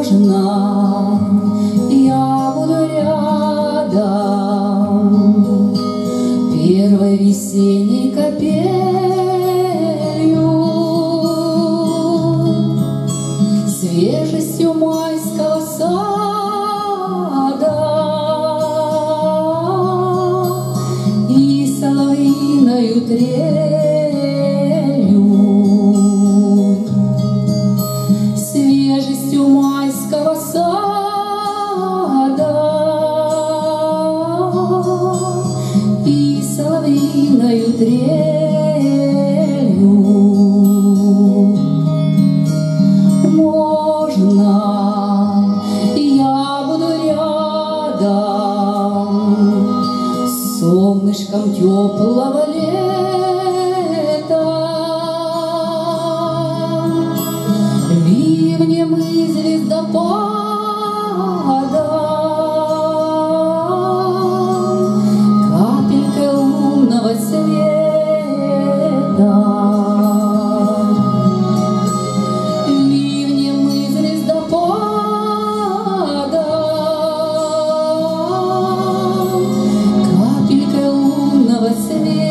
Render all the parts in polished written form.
можно, я буду рядом первой весенней капелью, свежестью майского сада и соловьиною трелью, свежестью майского сада и соловьиною трелью. Можно, я буду рядом с солнышком теплого лета, ливнем и звездопадом, капелькой лунного света. Ливнем и звездопадом, капелькой лунного света.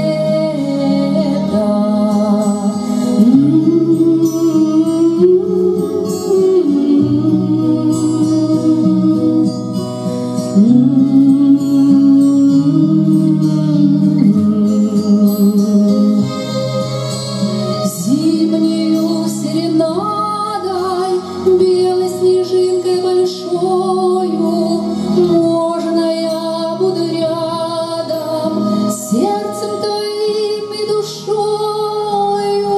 Зимнею серенадой, белой снежинкой большою, можно, я буду рядом сердцем твоим и душою.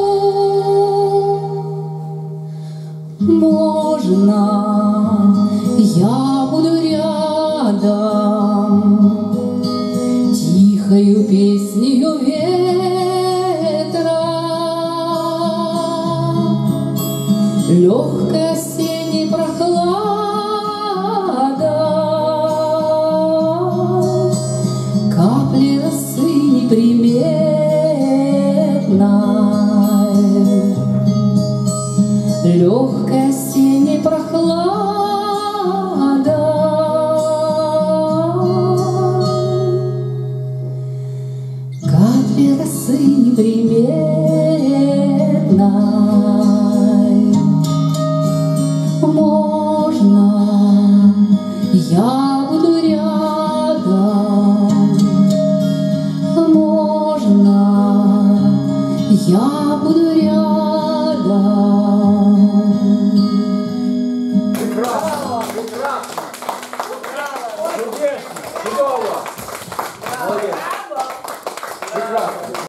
Можно, я буду рядом тихою песнею ветра, легкой осенней прохлада, капли росы неприметной, легкой осенней прохлада, капли росы неприметной. Можно, я буду рядом, можно, я